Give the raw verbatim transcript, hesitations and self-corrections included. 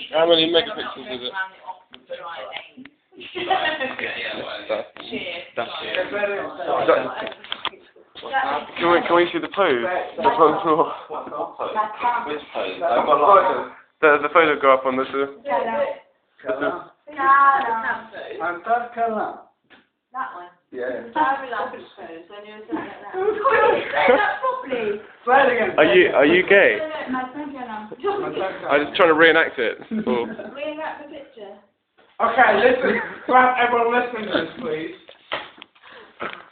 How many megapixels is it? That's, that's Can we, can we see the pose? The pose more. Which pose? I've got like The, the photo go up on this. Uh, That one. yeah. I relax pose when you were saying like that. Say that properly. Say it again. are you are you gay? I'm I'm just trying to reenact it. Or, Reenact the picture. Okay, listen. Grab everyone listening to this, please.